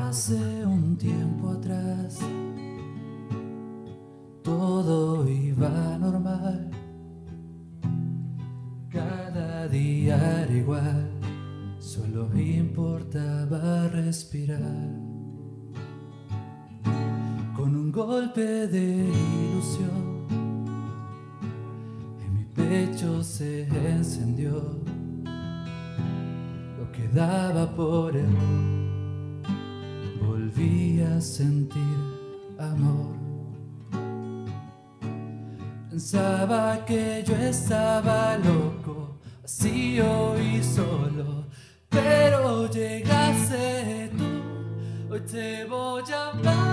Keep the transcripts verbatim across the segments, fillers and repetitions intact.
Hace un tiempo atrás todo iba normal, cada día era igual, solo importaba respirar. Con un golpe de ilusión en mi pecho se encendió lo que daba por error. Volví a sentir amor. Pensaba que yo estaba loco, vacío y solo, pero llegaste tú. Hoy te voy a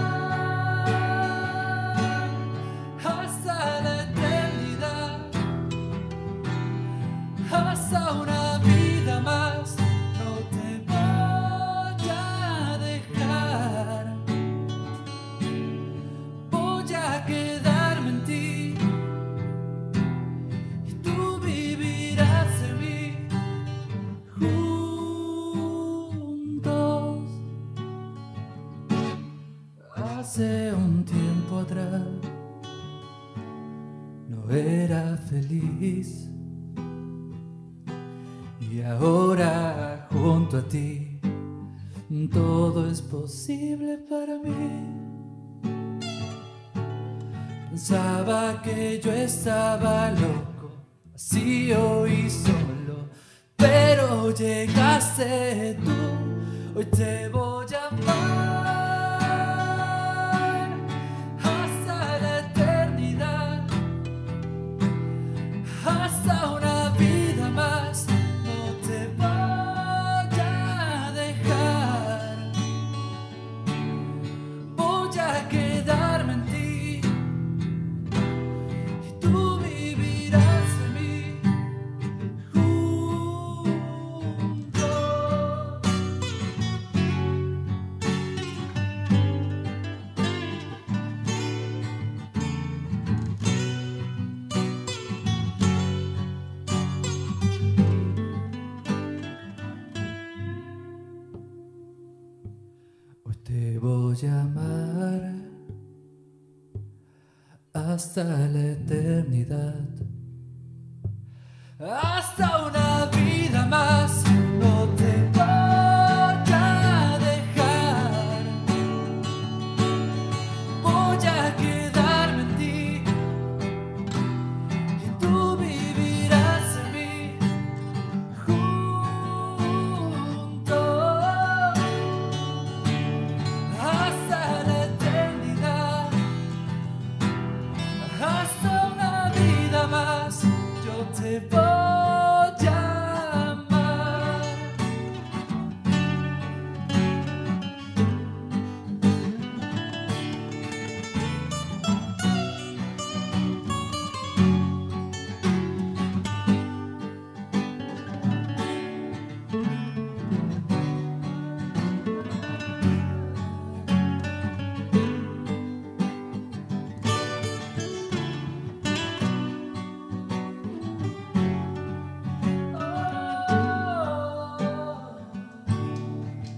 amar hasta la eternidad, hasta una vida más. Hace un tiempo atrás no era feliz y ahora junto a ti todo es posible para mí. Pensaba que yo estaba loco, vacío y solo, pero llegaste tú. Hoy te voy a amar hasta una vida más. No te voy a dejar, voy a quedarme en ti y tú vivirás en mí juntos. Hoy te voy a amar hasta la eternidad, hasta una vida más. No te voy a dejar, voy a quedarme en ti y tú vivirás en mí juntos. Hasta la eternidad, hasta una vida más, yo te voy a amar.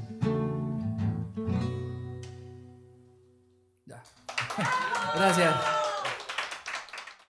Ya. Gracias.